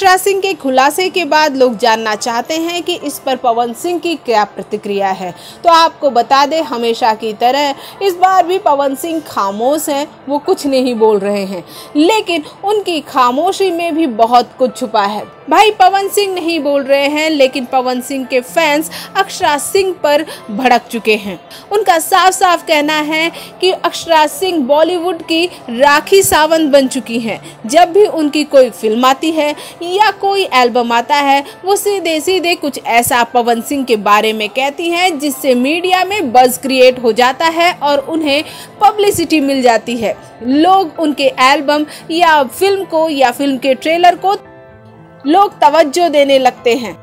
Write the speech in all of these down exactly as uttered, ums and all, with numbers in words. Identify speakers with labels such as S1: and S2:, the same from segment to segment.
S1: अक्षरा सिंह के खुलासे के बाद लोग जानना चाहते हैं कि इस पर पवन सिंह की क्या प्रतिक्रिया है। तो आपको बता दें, हमेशा की तरह इस बार भी पवन सिंह खामोश हैं, वो कुछ नहीं बोल रहे हैं, लेकिन उनकी खामोशी में भी बहुत कुछ छुपा है। भाई पवन सिंह नहीं बोल रहे हैं, लेकिन पवन सिंह के फैंस अक्षरा सिंह पर भड़क चुके हैं। उनका साफ साफ कहना है कि अक्षरा सिंह बॉलीवुड की राखी सावंत बन चुकी हैं। जब भी उनकी कोई फिल्म आती है या कोई एल्बम आता है, वो सीधे सीधे कुछ ऐसा पवन सिंह के बारे में कहती हैं जिससे मीडिया में बज़ क्रिएट हो जाता है और उन्हें पब्लिसिटी मिल जाती है। लोग उनके एल्बम या फिल्म को या फिल्म के ट्रेलर को लोग तवज्जो देने लगते हैं।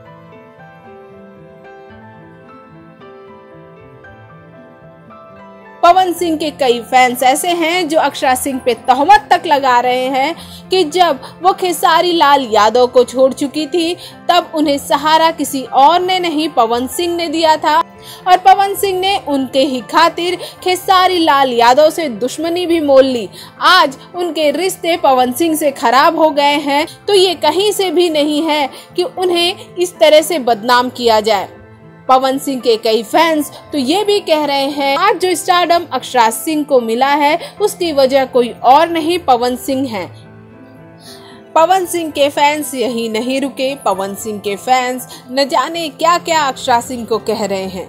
S1: पवन सिंह के कई फैंस ऐसे हैं जो अक्षरा सिंह पे तहमत तक लगा रहे हैं कि जब वो खेसारी लाल यादव को छोड़ चुकी थी, तब उन्हें सहारा किसी और ने नहीं पवन सिंह ने दिया था और पवन सिंह ने उनके ही खातिर खेसारी लाल यादव से दुश्मनी भी मोल ली। आज उनके रिश्ते पवन सिंह से खराब हो गए हैं, तो ये कहीं से भी नहीं है कि उन्हें इस तरह से बदनाम किया जाए। पवन सिंह के कई फैंस तो ये भी कह रहे हैं आज जो स्टारडम अक्षरा सिंह को मिला है, उसकी वजह कोई और नहीं पवन सिंह है। पवन सिंह के फैंस यही नहीं रुके, पवन सिंह के फैंस न जाने क्या क्या अक्षरा सिंह को कह रहे हैं।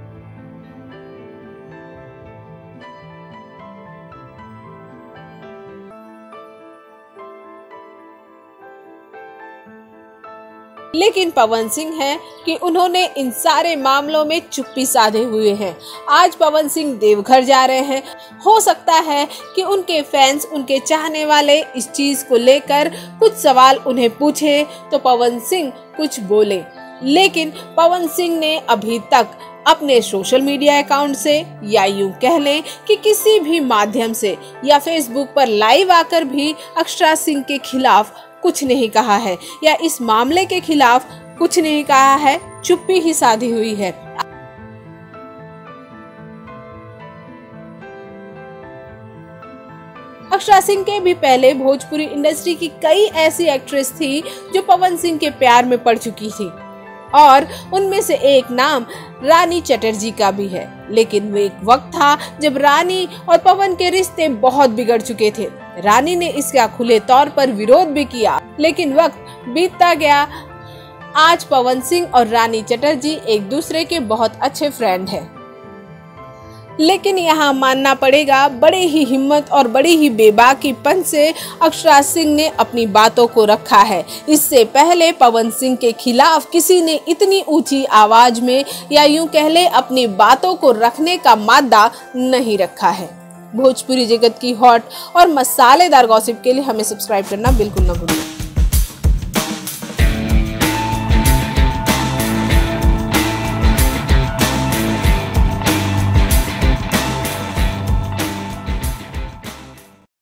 S1: लेकिन पवन सिंह है कि उन्होंने इन सारे मामलों में चुप्पी साधे हुए हैं। आज पवन सिंह देवघर जा रहे हैं। हो सकता है कि उनके फैंस, उनके चाहने वाले इस चीज को लेकर कुछ सवाल उन्हें पूछे तो पवन सिंह कुछ बोले, लेकिन पवन सिंह ने अभी तक अपने सोशल मीडिया अकाउंट से या यूं कह लें कि किसी भी माध्यम से या फेसबुक पर लाइव आकर भी अक्षरा सिंह के खिलाफ कुछ नहीं कहा है या इस मामले के खिलाफ कुछ नहीं कहा है, चुप्पी ही साधी हुई है। अक्षरा सिंह के भी पहले भोजपुरी इंडस्ट्री की कई ऐसी एक्ट्रेस थी जो पवन सिंह के प्यार में पड़ चुकी थी और उनमें से एक नाम रानी चटर्जी का भी है। लेकिन वो एक वक्त था जब रानी और पवन के रिश्ते बहुत बिगड़ चुके थे। रानी ने इसका खुले तौर पर विरोध भी किया, लेकिन वक्त बीतता गया। आज पवन सिंह और रानी चटर्जी एक दूसरे के बहुत अच्छे फ्रेंड हैं। लेकिन यहाँ मानना पड़ेगा, बड़े ही हिम्मत और बड़ी ही बेबाकीपन से अक्षरा सिंह ने अपनी बातों को रखा है। इससे पहले पवन सिंह के खिलाफ किसी ने इतनी ऊंची आवाज में या यूं कह ले अपनी बातों को रखने का मादा नहीं रखा है। भोजपुरी जगत की हॉट और मसालेदार गॉसिप के लिए हमें सब्सक्राइब करना बिल्कुल न भूलिए।